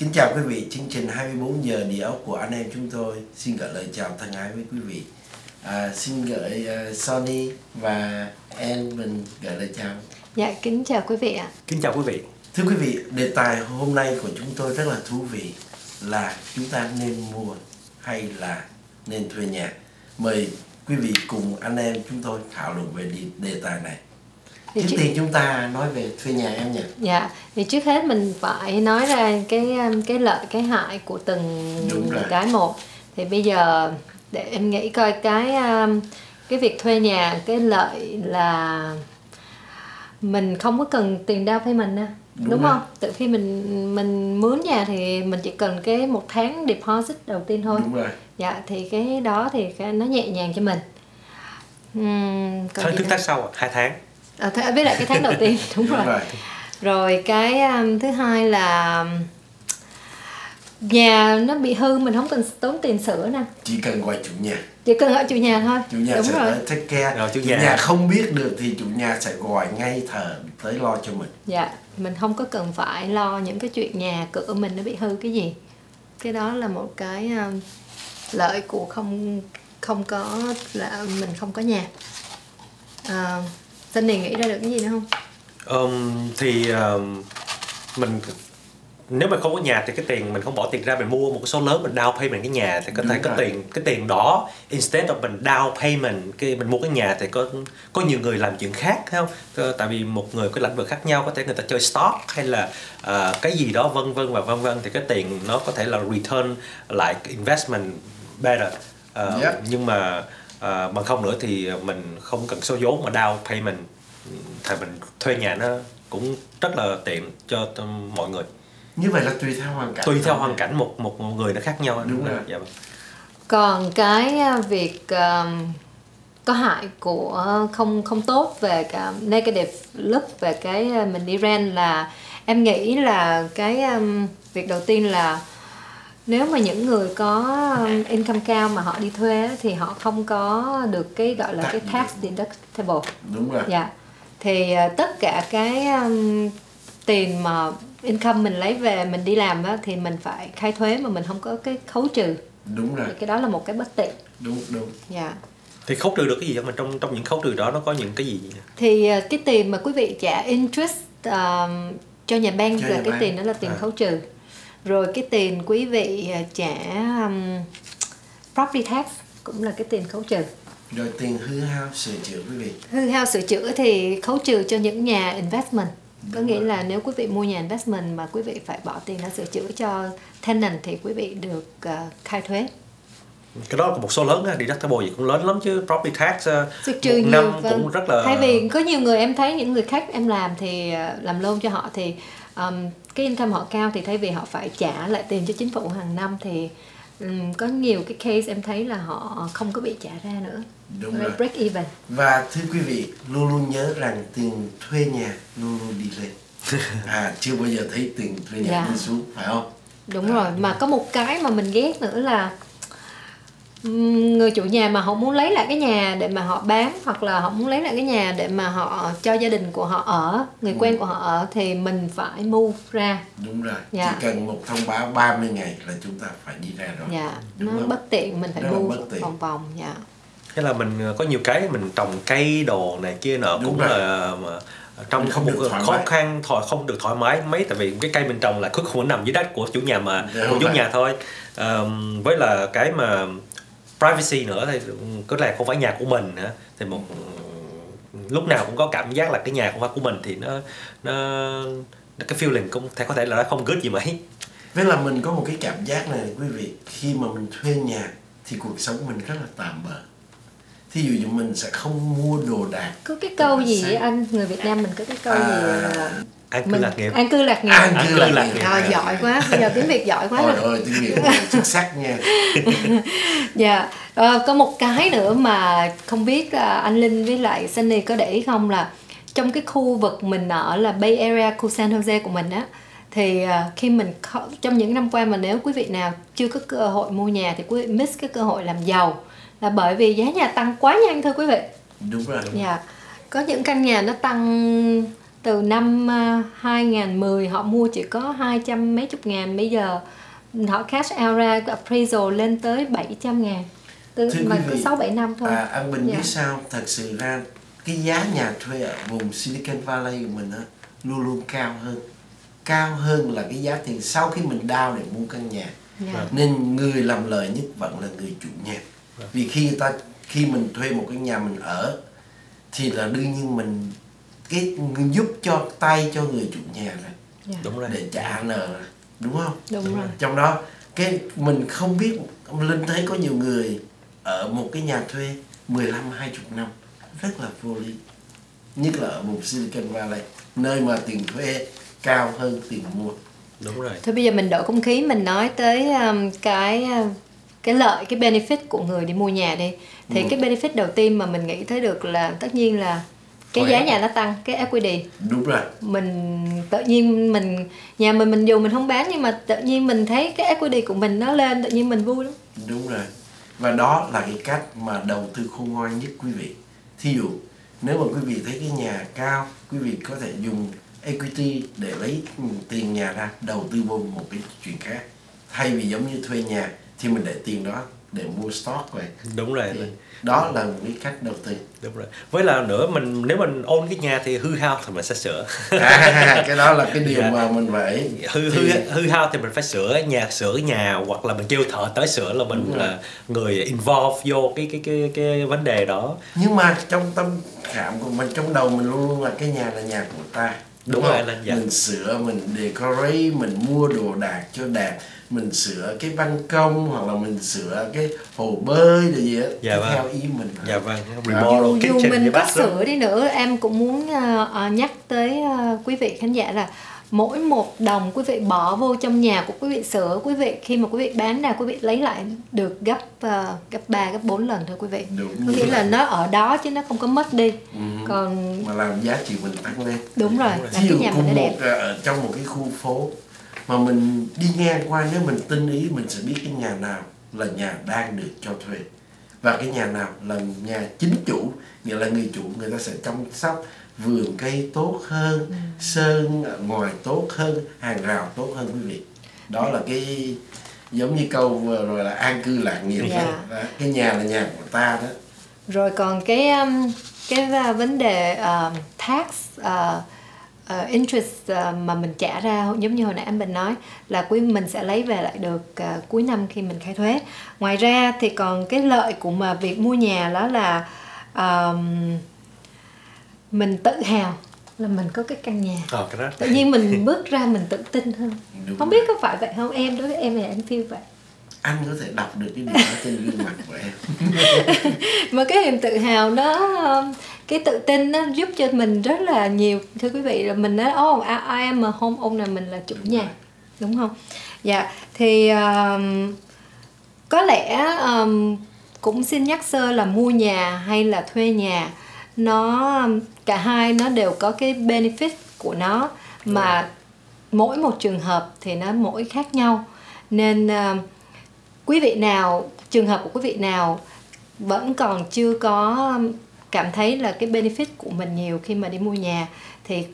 Kính chào quý vị, chương trình 24 giờ địa ốc của anh em chúng tôi xin gửi lời chào thân ái với quý vị. Xin gửi Sonny và mình gửi lời chào. Dạ, kính chào quý vị ạ. Kính chào quý vị. Thưa quý vị, đề tài hôm nay của chúng tôi rất là thú vị là chúng ta nên mua hay là nên thuê nhà. Mời quý vị cùng anh em chúng tôi thảo luận về đề tài này. Trước tiên chúng ta nói về thuê nhà em nhỉ? Dạ, thì trước hết mình phải nói ra cái lợi cái hại của từng cái một. Thì bây giờ để em nghĩ coi cái việc thuê nhà, cái lợi là mình không có cần tiền down payment nè, đúng không? Từ khi mình mướn nhà thì mình chỉ cần cái 1 tháng deposit đầu tiên thôi. Đúng rồi. Dạ, thì cái đó thì nó nhẹ nhàng cho mình. Tháng thứ sau 2 tháng. Với lại cái tháng đầu tiên đúng rồi. Rồi cái thứ hai là nhà nó bị hư mình không cần tốn tiền sửa nè, chỉ cần gọi chủ nhà, chỉ cần gọi chủ nhà thôi. Chủ nhà đúng sẽ rồi. tới take care. Rồi, chủ nhà không biết được thì chủ nhà sẽ gọi ngay thờ tới lo cho mình. Dạ, mình không có cần phải lo những cái chuyện nhà cửa mình nó bị hư cái gì. Cái đó là một cái lợi của không có là mình không có nhà. Sunny nghĩ ra được cái gì nữa không? Mình nếu mà không có nhà thì cái tiền mình không bỏ tiền ra mình mua một cái số lớn mình down payment cái nhà thì có thể cái tiền đó instead of mình down payment mình mua cái nhà thì có nhiều người làm chuyện khác, thấy không? Tại vì một người có lĩnh vực khác nhau, có thể người ta chơi stock hay là cái gì đó vân vân thì cái tiền nó có thể là return lại investment better. Nhưng mà bằng không nữa thì mình không cần số vốn mà down payment thì mình thuê nhà nó cũng rất là tiện cho mọi người. Như vậy là tùy theo hoàn cảnh. Tùy theo hoàn cảnh một người nó khác nhau. Đúng rồi. Dạ. Còn cái việc có hại của không tốt về cái negative look về cái mình đi rent là em nghĩ là cái việc đầu tiên là nếu mà những người có income cao mà họ đi thuê thì họ không có được cái gọi là cái tax deductible. Đúng rồi. Dạ. Thì tất cả cái tiền mà income mình lấy về mình đi làm đó, thì mình phải khai thuế mà mình không có cái khấu trừ. Đúng rồi. Thì cái đó là một cái bất tiện. Đúng. Dạ. Thì khấu trừ được cái gì không? Trong những khấu trừ đó nó có những cái gì? Thì cái tiền mà quý vị trả interest cho nhà bank là cái tiền đó là tiền khấu trừ. Rồi cái tiền quý vị trả property tax cũng là cái tiền khấu trừ. Rồi tiền hư hao sửa chữa quý vị. Hư hao sửa chữa thì khấu trừ cho những nhà investment. Có nghĩa là nếu quý vị mua nhà investment mà quý vị phải bỏ tiền ra sửa chữa cho tenant thì quý vị được khai thuế. Cái đó là một số lớn, deductible gì cũng lớn lắm chứ. Property tax trừ một năm cũng rất là... Thay vì có nhiều người em thấy những người khác em làm thì làm loan cho họ thì cái income họ cao thì thay vì họ phải trả lại tiền cho chính phủ hàng năm thì có nhiều cái case em thấy là họ không có bị trả ra nữa. Đúng rồi. Break even. Và thưa quý vị, luôn luôn nhớ rằng tiền thuê nhà luôn luôn đi lên. Chưa bao giờ thấy tiền thuê nhà đi xuống, phải không? Đúng rồi, mà có một cái mà mình ghét nữa là người chủ nhà mà họ muốn lấy lại cái nhà để mà họ bán, hoặc là họ muốn lấy lại cái nhà để mà họ cho gia đình của họ ở, người quen của họ ở thì mình phải move ra. Đúng rồi. Chỉ cần một thông báo 30 ngày là chúng ta phải đi ra rồi. Nó bất tiện, mình phải move vòng. Thế là mình có nhiều cái mình trồng cây đồ này kia nọ cũng là trong không một khó khăn không được thoải mái mấy, tại vì cái cây mình trồng là cứ không nằm dưới đất của chủ nhà mà của chủ nhà thôi. Với là cái mà privacy nữa thì có lẽ không phải nhà của mình nữa, thì một lúc nào cũng có cảm giác là cái nhà không phải của mình thì nó cái feeling cũng có thể là nó không good gì mấy. Với là mình có một cái cảm giác này quý vị, khi mà mình thuê nhà thì cuộc sống mình rất là tạm bợ. Thí dụ như mình sẽ không mua đồ đạc. Có cái câu gì vậy anh, người Việt Nam mình có cái câu gì an cư lạc nghiệp. An cư lạc nghiệp. Giỏi quá, bây giờ tiếng Việt giỏi quá rồi. Ôi tiếng Việt xuất sắc nha. Dạ. Có một cái nữa mà không biết anh Linh với lại Sunny có để ý không, là trong cái khu vực mình ở là Bay Area, khu San Jose của mình á, thì khi mình trong những năm qua mà nếu quý vị nào chưa có cơ hội mua nhà thì quý vị miss cái cơ hội làm giàu, là bởi vì giá nhà tăng quá nhanh thưa quý vị. Đúng rồi. Dạ. Có những căn nhà nó tăng từ năm 2010 họ mua chỉ có 200 mấy chục ngàn, bây giờ họ cash out ra appraisal lên tới 700 ngàn, mà cứ 6-7 năm thôi. An Bình biết sao, thật sự ra cái giá nhà thuê ở vùng Silicon Valley của mình á luôn luôn cao hơn là cái giá tiền sau khi mình down để mua căn nhà. Nên người làm lời nhất vẫn là người chủ nhà. Vì khi mình thuê một cái nhà mình ở thì là đương nhiên mình giúp cho người chủ nhà này, đúng rồi, để trả nợ, đúng không? Đúng rồi. Trong đó mình không biết, Linh thấy có nhiều người ở một cái nhà thuê 15-20 năm rất là vô lý, nhất là ở vùng Silicon Valley, nơi mà tiền thuê cao hơn tiền mua. Đúng rồi. Thôi bây giờ mình đổi không khí, mình nói tới cái lợi, cái benefit của người đi mua nhà đi. Thì cái benefit đầu tiên mà mình nghĩ thấy được là tất nhiên là cái giá nhà nó tăng, cái equity. Đúng rồi. Mình tự nhiên nhà mình dù mình không bán nhưng mà tự nhiên mình thấy cái equity của mình nó lên, tự nhiên mình vui lắm. Đúng rồi. Và đó là cái cách mà đầu tư khôn ngoan nhất quý vị. Thí dụ nếu mà quý vị thấy cái nhà cao, quý vị có thể dùng equity để lấy tiền nhà ra đầu tư vô một cái chuyện khác, thay vì giống như thuê nhà thì mình để tiền đó để mua stock vậy. Đúng rồi. Đó là một cái cách đầu tư. Đúng rồi. Với là nữa, nếu mình own cái nhà thì hư hao thì mình sẽ sửa. Cái đó là cái điều mà mình phải hư hao thì mình phải sửa nhà, hoặc là mình kêu thợ tới sửa, là mình là người involve vô cái vấn đề đó. Nhưng mà trong tâm khảm của mình, trong đầu mình luôn luôn là cái nhà là nhà của ta. Đúng rồi, mình sửa, mình decorate, mình mua đồ đạc cho đẹp, mình sửa cái ban công hoặc là mình sửa cái hồ bơi rồi gì á, theo ý mình. Dạ vâng. Dù mình có sửa đi nữa, em cũng muốn nhắc tới quý vị khán giả là mỗi một đồng quý vị bỏ vô trong nhà của quý vị sửa, quý vị khi mà quý vị bán ra, quý vị lấy lại được gấp 3, gấp 4 lần thôi quý vị. Có nghĩa là nó ở đó chứ nó không có mất đi. Còn mà làm giá trị mình tăng lên. Đúng rồi. Ví dụ cùng ở trong một cái khu phố mà mình đi ngang qua, nếu mình tinh ý mình sẽ biết cái nhà nào là nhà đang được cho thuê và cái nhà nào là nhà chính chủ, nghĩa là người chủ người ta sẽ chăm sóc vườn cây tốt hơn, sơn ngoài tốt hơn, hàng rào tốt hơn quý vị. Đó là cái giống như câu vừa rồi là an cư lạc nghiệp. Cái nhà là nhà của ta đó. Rồi còn cái vấn đề tax interest mà mình trả ra, giống như hồi nãy anh Bình nói là mình sẽ lấy về lại được cuối năm khi mình khai thuế. Ngoài ra thì còn cái lợi của mà việc mua nhà đó là mình tự hào là mình có cái căn nhà. Tự nhiên mình bước ra mình tự tin hơn. Không biết có phải vậy không em? Đối với em thì em feel vậy. Anh có thể đọc được cái điều đó trên gương mặt của em. Mà cái niềm tự hào đó, cái tự tin nó giúp cho mình rất là nhiều. Thưa quý vị, là mình nói I am a homeowner, mình là chủ nhà, đúng không? Dạ, thì có lẽ cũng xin nhắc sơ là mua nhà hay là thuê nhà, cả hai nó đều có cái benefit của nó, mà mỗi một trường hợp thì nó mỗi khác nhau. Nên quý vị nào, trường hợp của quý vị nào vẫn còn chưa có cảm thấy là cái benefit của mình nhiều khi mà đi mua nhà thì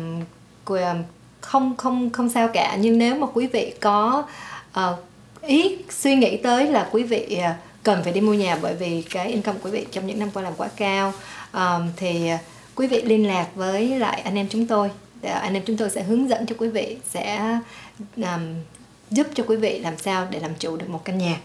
không sao cả. Nhưng nếu mà quý vị có suy nghĩ tới là quý vị cần phải đi mua nhà bởi vì cái income của quý vị trong những năm qua làm quá cao, thì quý vị liên lạc với lại anh em chúng tôi. Anh em chúng tôi sẽ hướng dẫn cho quý vị, sẽ giúp cho quý vị làm sao để làm chủ được một căn nhà.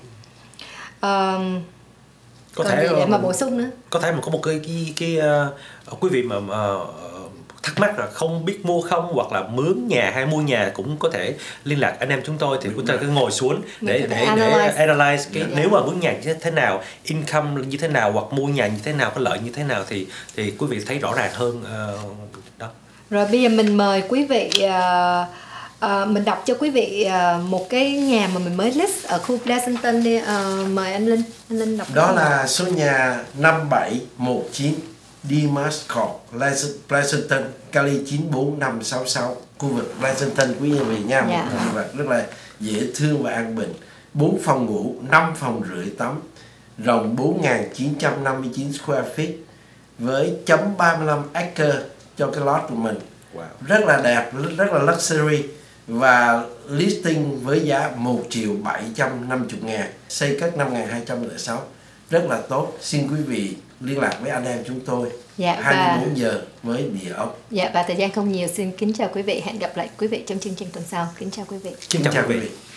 Có thể để mà bổ sung nữa, có thể mà có một cái quý vị mà thắc mắc là không biết mua không, hoặc là mướn nhà hay mua nhà, cũng có thể liên lạc anh em chúng tôi, thì chúng ta cứ ngồi xuống để analyze cái nếu mà mướn nhà như thế nào, income như thế nào, hoặc mua nhà như thế nào, có lợi như thế nào, thì quý vị thấy rõ ràng hơn đó. Rồi bây giờ mình mời quý vị, mình đọc cho quý vị một cái nhà mà mình mới list ở khu Pleasanton đi. Mời anh Linh đọc. Đó là số nhà 5719 Dimas Court, Pleasanton, Cali 94566, khu vực Pleasanton quý vị nha. Một khu vực rất là dễ thương và an bình. 4 phòng ngủ, 5 phòng rưỡi tắm, rộng 4.959 square feet với chấm 35 acre cho cái lot của mình. Wow. rất là đẹp, rất là luxury, và listing với giá 1.750.000, xây cất năm 2006, rất là tốt. Xin quý vị liên lạc với anh em chúng tôi. Dạ, 24 giờ với địa ốc. Dạ, và thời gian không nhiều, xin kính chào quý vị, hẹn gặp lại quý vị trong chương trình tuần sau. Kính chào quý vị. Xin chào quý vị.